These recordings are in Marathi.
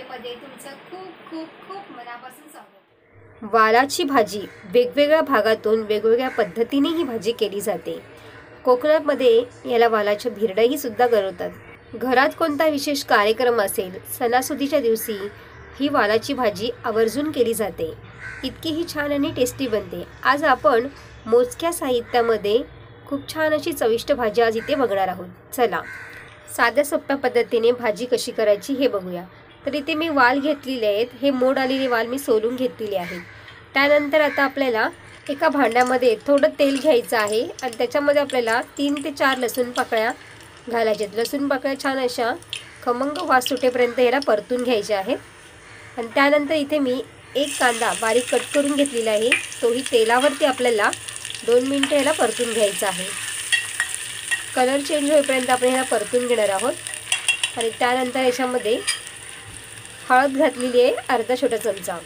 चॅनलमध्ये तुमचं खूप खूप खूप मनापासून स्वागत। वालाची भाजी वेगवेगळ्या भागातून वेगवेगळ्या पद्धतीने ही भाजी केली जाते। कोकणामध्ये याला वालाच्या भिरडही सुद्धा बनवतात। घरात कोणता विशेष कार्यक्रम असेल, सणासुदीच्या दिवशी ही वालाची भाजी आवर्जून केली जाते। इतकी ही छान आणि टेस्टी बनते। आज आपण मोजक्या साहित्यामध्ये खूप छान अशी चविष्ट भाजी आज इथे बघणार आहोत। चला साध्या सोप्या पद्धतीने भाजी कशी करायची हे बघूया। तर इथे मी वाल घेतलेले आहेत। हे मोड आलेले वाल मी सोलून घेतलेले आहेत। त्यानंतर आता आपल्याला एका भांड्यामध्ये थोडं तेल घ्यायचं आहे आणि त्याच्यामध्ये आपल्याला 3 ते 4 लसूण पाकळ्या घालायच्यात। लसूण पाकळ्या छान अशा खमंग वास सुटेपर्यंत याला परतून घ्यायचे आहेत। आणि त्यानंतर इथे मी एक कांदा बारीक कट करून घेतलेला आहे। तोही तेलावरती आपल्याला 2 मिनिटं याला परतून घ्यायचा आहे। कलर चेंज होईपर्यंत आपण याला परतून घेणार आहोत। आणि त्यानंतर याच्यामध्ये हळद घातलेली आहे अर्धा छोटा चमचा।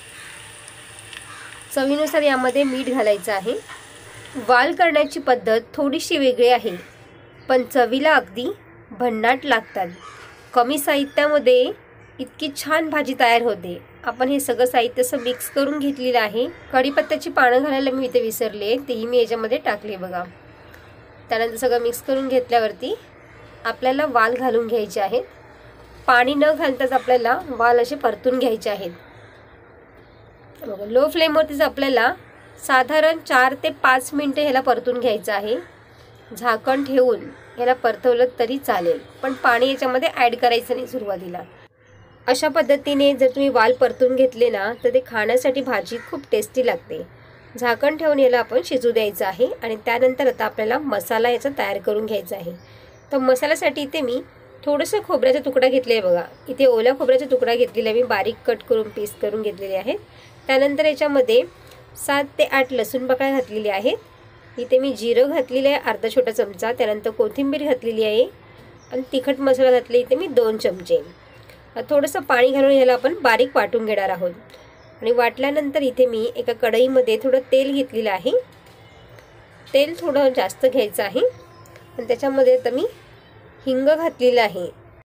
चवीनुसार यामध्ये मीठ घालायचं आहे। वाल करण्याची पद्धत थोडीशी वेगळी आहे, पण चवीला अगदी भन्नाट लागतात। कमी साहित्यामध्ये इतकी छान भाजी तयार होते। आपण हे सगळं साहित्य असं मिक्स करून घेतलेलं आहे। कढीपत्त्याची पानं घालायला मी इथे विसरले, तेही मी याच्यामध्ये टाकले बघा। त्यानंतर सगळं मिक्स करून घेतल्यावरती आपल्याला वाल घालून घ्यायचे आहेत। पाणी न घालताच आपल्याला वाल असे परतून घ्यायचे आहेत। बघा लो फ्लेमवरतीच आपल्याला साधारण 4 ते 5 मिनिटं ह्याला परतून घ्यायचं आहे। झाकण ठेवून याला परतवलं तरी चालेल, पण पाणी याच्यामध्ये ॲड करायचं नाही सुरुवातीला। अशा पद्धतीने जर तुम्ही वाल परतून घेतले ना तर ते खाण्यासाठी भाजी खूप टेस्टी लागते। झाकण ठेवून याला आपण शिजू द्यायचं आहे। आणि त्यानंतर आता आपल्याला मसाला याचा तयार करून घ्यायचा आहे। तर मसाल्यासाठी इथे मी थोडंसं खोबऱ्याचा तुकडा घेतला आहे बघा। इथे ओल्या खोबऱ्याचा तुकडा घेतलेला आहे मी, बारीक कट करून पीस करून घेतलेले आहेत। त्यानंतर याच्यामध्ये 7 ते 8 लसूण पाकळ्या घातलेली आहेत। इथे मी जिरं घातलेलं आहे अर्धा छोटा चमचा। त्यानंतर कोथिंबीर घातलेली आहे आणि तिखट मसाला घातले इथे मी 2 चमचे। थोडंसं पाणी घालून याला आपण बारीक वाटून घेणार आहोत। आणि वाटल्यानंतर इथे मी एका कढईमध्ये थोडं तेल घेतलेलं आहे। तेल थोडं जास्त घ्यायचं आहे आणि त्याच्यामध्ये आता मी हिंग घातलेलं आहे।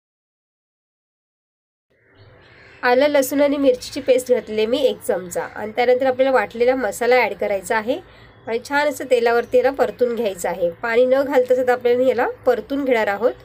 आलं लसूण आणि मिरचीची पेस्ट घातली मी 1 चमचा। आणि त्यानंतर आपल्याला वाटलेला मसाला ॲड करायचा आहे आणि छान असं तेलावरती याला परतून घ्यायचं आहे। पाणी न घालताच आता आपल्याला याला परतून घेणार आहोत।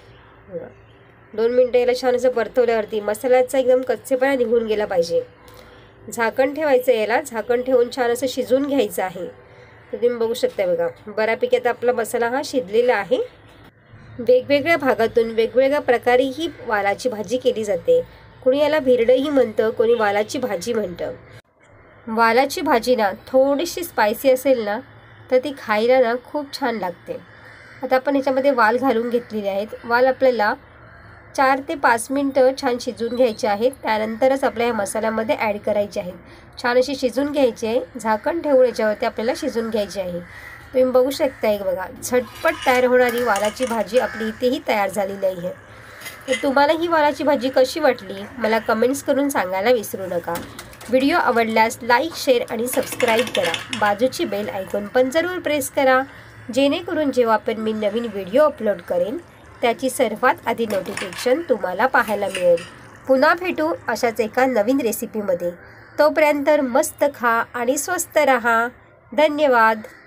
2 मिनिटं याला छान असं परतवल्यावरती मसाल्याचा एकदम कच्चेपणा निघून गेला पाहिजे। झाकण ठेवायचं याला, झाकण ठेवून छान असं शिजून घ्यायचं आहे। तर तुम्ही बघू शकता बघा, बऱ्यापैकी आता आपला मसाला हा शिजलेला आहे। वेगवेगळ्या भागातून वेगवेगळ्या प्रकारे ही वालाची भाजी केली जाते। कोणी याला भिरडही म्हणतं, कोणी वालाची भाजी म्हणतं। वालाची भाजी ना थोडीशी स्पायसी असेल ना तर ती खायला ना खूप छान लागते। आता आपण याच्यामध्ये वाल घालून घेतलेले आहेत। वाल आपल्याला 4 ते 5 मिनिटं छान शिजून घ्यायचे आहेत। त्यानंतरच आपल्या या मसाल्यामध्ये ॲड करायचे आहेत। छान अशी शिजून घ्यायची आहे। झाकण ठेवून याच्यावरती आपल्याला शिजून घ्यायची आहे। तुम्ही बघू शकता एक बघा, झटपट तयार होणारी वालाची भाजी आपली इथेही तयार झालेली आहे। तर तुम्हाला ही वालाची भाजी कशी वाटली मला कमेंट्स करून सांगायला विसरू नका। व्हिडिओ आवडल्यास लाईक, शेअर आणि सबस्क्राईब करा। बाजूची बेल आयकॉन पण जरूर प्रेस करा, जेणेकरून जेव्हा पण मी नवीन व्हिडिओ अपलोड करेन त्याची सर्वात आधी नोटिफिकेशन तुम्हाला पाहायला मिळेल। पुन्हा भेटू अशाच एका नवीन रेसिपीमध्ये। तोपर्यंत मस्त खा आणि स्वस्त रहा। धन्यवाद।